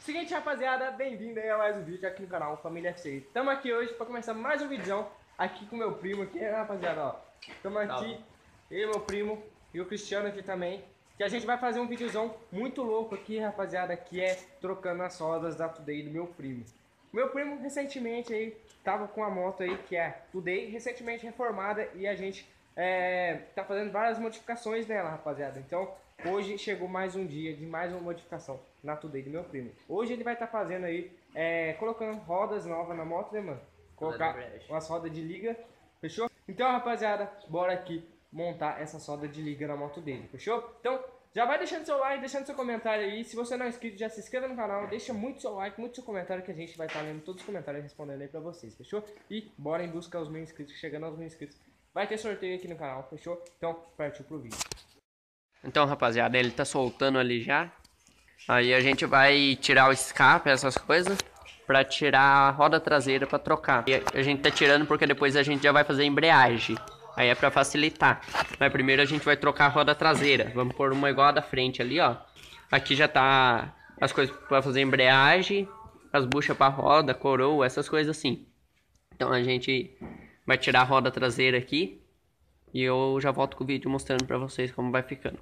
Seguinte, rapaziada, bem-vindo aí a mais um vídeo aqui no canal Família FC. Estamos aqui hoje para começar mais um vídeo aqui com meu primo aqui, rapaziada, ó. Estamos aqui, eu, meu primo e o Cristiano aqui também, que a gente vai fazer um videozão muito louco aqui, rapaziada, que é trocando as rodas da Today do meu primo. Meu primo recentemente aí tava com a moto aí que é Today, recentemente reformada, e a gente tá fazendo várias modificações nela, rapaziada. Então hoje chegou mais um dia de mais uma modificação na Today do meu primo. Hoje ele vai estar fazendo aí, colocando rodas novas na moto, né, mano? Colocar umas rodas de liga, fechou? Então, rapaziada, bora aqui montar essa roda de liga na moto dele, fechou? Então, já vai deixando seu like, deixando seu comentário aí. Se você não é inscrito, já se inscreva no canal, deixa muito seu like, muito seu comentário, que a gente vai estar lendo todos os comentários e respondendo aí pra vocês, fechou? E bora em busca aos 1000 inscritos, chegando aos 1000 inscritos. Vai ter sorteio aqui no canal, fechou? Então, partiu pro vídeo. Então, rapaziada, ele tá soltando ali já. Aí a gente vai tirar o escape, essas coisas, pra tirar a roda traseira pra trocar. E a gente tá tirando porque depois a gente já vai fazer a embreagem. Aí é pra facilitar. Mas primeiro a gente vai trocar a roda traseira. Vamos pôr uma igual a da frente ali, ó. Aqui já tá as coisas pra fazer a embreagem, as buchas pra roda, coroa, essas coisas assim. Então a gente vai tirar a roda traseira aqui. E eu já volto com o vídeo mostrando pra vocês como vai ficando.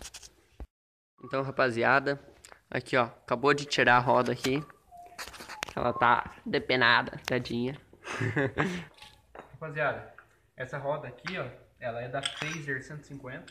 Então, rapaziada, aqui ó, acabou de tirar a roda aqui. Ela tá depenada, tadinha. Rapaziada, essa roda aqui, ó, ela é da Phaser 150.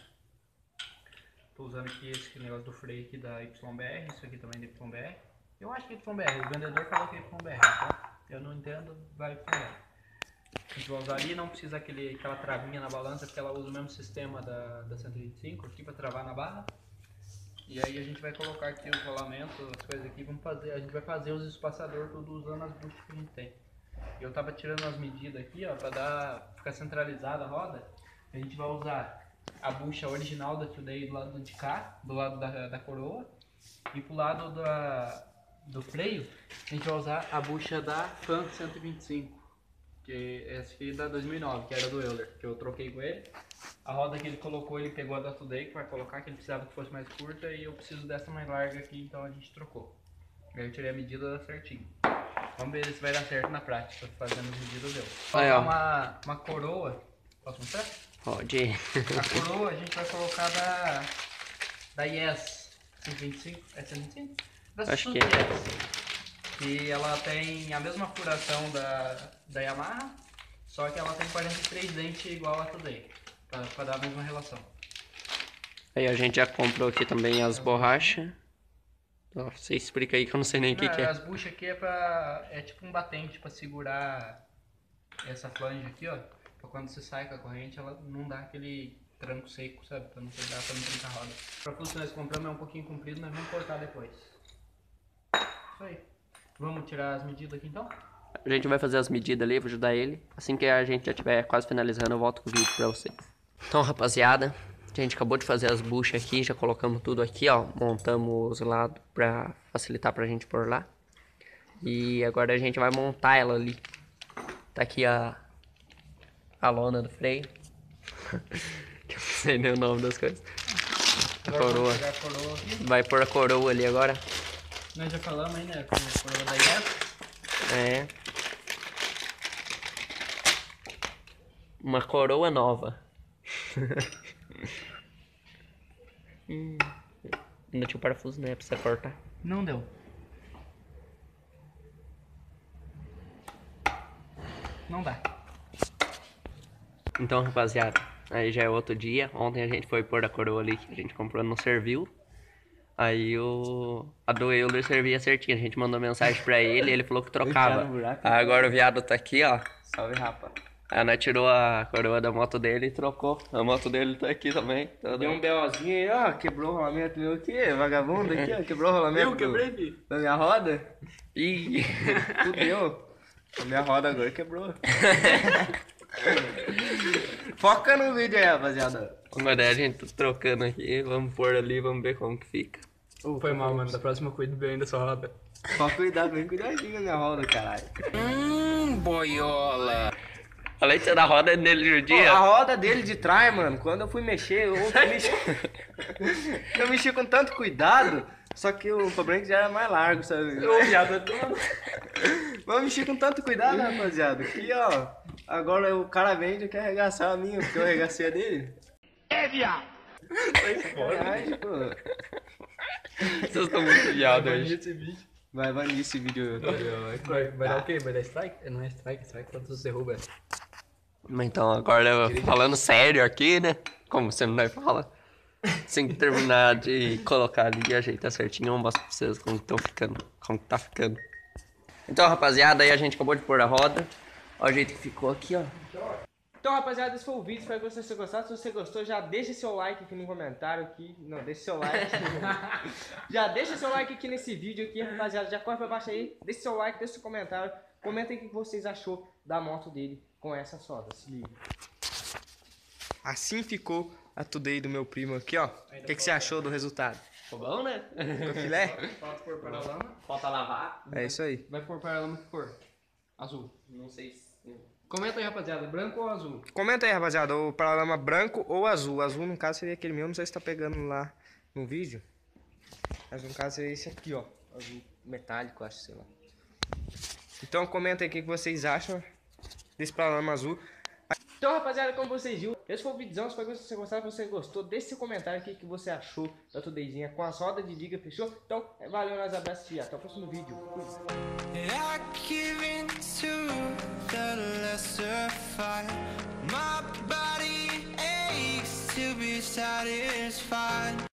Tô usando aqui esse negócio do freio aqui da YBR, isso aqui também da YBR. Eu acho que é YBR, o vendedor falou que é YBR, tá? Eu não entendo, vai YBR. A gente vai usar ali, não precisa aquela travinha na balança, porque ela usa o mesmo sistema da 125 aqui para travar na barra. E aí a gente vai colocar aqui os rolamentos, as coisas aqui, a gente vai fazer os espaçadores tudo usando as buchas que a gente tem. Eu tava tirando as medidas aqui, ó, para ficar centralizada a roda. A gente vai usar a bucha original da Today do lado de cá, do lado da coroa, e pro lado do freio, a gente vai usar a bucha da Fan 125. Que essa aqui é da 2009, que era do Euler, que eu troquei com ele. A roda que ele colocou, ele pegou a da Today, que vai colocar, que ele precisava que fosse mais curta, e eu preciso dessa mais larga aqui, então a gente trocou. Aí eu tirei a medida certinho. Vamos ver se vai dar certo na prática, fazendo as medidas deu. Aí, ó. Uma coroa, posso mostrar? Pode. A coroa a gente vai colocar da Yes 125, é 125? Acho que é. E ela tem a mesma furação da Yamaha, só que ela tem 43 dentes igual a Today, para dar a mesma relação. Aí a gente já comprou aqui também as borrachas. Ó, você explica aí que eu não sei nem o que é. As buchas aqui é tipo um batente para segurar essa flange aqui, ó. Pra quando você sai com a corrente, ela não dá aquele tranco seco, sabe? Pra não trancar a roda. O parafuso que nós compramos é um pouquinho comprido, nós vamos cortar depois. Isso aí. Vamos tirar as medidas aqui então? A gente vai fazer as medidas ali, vou ajudar ele. Assim que a gente já estiver quase finalizando, eu volto com o vídeo pra vocês. Então, rapaziada, a gente acabou de fazer as buchas aqui, já colocamos tudo aqui, ó. Montamos os lados pra facilitar pra gente pôr lá. E agora a gente vai montar ela ali. Tá aqui a lona do freio. Que eu não sei nem o nome das coisas. A coroa. Vai pôr a coroa ali agora. Nós já falamos aí, né? Com a coroa da Yes. É. Uma coroa nova. Ainda tinha o parafuso, né? Pra você cortar. Não deu. Não dá. Então, rapaziada, aí já é outro dia. Ontem a gente foi pôr a coroa ali que a gente comprou, não serviu. Aí a do Euler servia certinho. A gente mandou mensagem pra ele e ele falou que trocava. Aí agora o viado tá aqui, ó. Salve, rapa. Aí nós tirou a coroa da moto dele e trocou. A moto dele tá aqui também. Deu um BOzinho aí, ó. Quebrou o rolamento meu aqui, vagabundo aqui, ó. Quebrou o rolamento. Eu quebrei, filho. Da minha roda. Ih. Fudeu. A minha roda agora quebrou. Foca no vídeo aí, rapaziada. Agora a gente tá trocando aqui. Vamos pôr ali, vamos ver como que fica. Foi mal, mano. Da próxima cuido bem da sua roda. Pode cuidar bem cuidadinho da minha roda, caralho. Boiola. Além de ser da roda nele no Pô, dia. a roda dele de trás, mano, quando eu fui mexer, eu mexi com tanto cuidado, só que o problema é que já era mais largo, sabe? Ô, viado, Mas eu mexi com tanto cuidado, rapaziada, que ó, agora o cara vem e já quer arregaçar a minha, porque eu arregacei a dele. É, viado! Sacanagem, pô. Vocês estão muito viados hoje. Esse vídeo. Vai nesse vídeo. Vai dar o quê? Vai dar strike? Não é strike, strike quando você derruba. Mas então, agora falando sério aqui, né? Como você não fala. Sem terminar de colocar ali e ajeitar certinho, eu mostro pra vocês como estão ficando. Como tá ficando. Então, rapaziada, aí a gente acabou de pôr a roda. Olha o jeito que ficou aqui, ó. Então, rapaziada, esse foi o vídeo. Espero que vocês tenham gostado. Se você gostou, já deixa seu like aqui no comentário. Não, deixa seu like. Já deixa seu like aqui nesse vídeo aqui, rapaziada. Já corre pra baixo aí. Deixa seu like, deixa seu comentário. Comenta aí o que vocês achou da moto dele com essa soda. Se liga. Assim ficou a Today do meu primo aqui, ó. O que você achou do resultado? Ficou bom, né? Ficou filé? Falta pôr paralama. Falta lavar. É isso aí. Vai pôr paralama que cor? Azul. Não sei se... Comenta aí, rapaziada, branco ou azul? Comenta aí, rapaziada, o paralama branco ou azul. Azul, no caso, seria aquele mesmo, não sei se tá pegando lá no vídeo. Mas no caso seria esse aqui, ó. Azul metálico, acho, sei lá. Então comenta aí o que vocês acham desse paralama azul. Então, rapaziada, como vocês viram, esse foi o vídeo. Espero que vocês gostaram. Se você gostou, deixe seu comentário aqui o que você achou da Todayzinha com as rodas de diga, fechou? Então, valeu, nós abraços e até o próximo vídeo. Fui. I give in to the lesser fight. My body aches to be satisfied.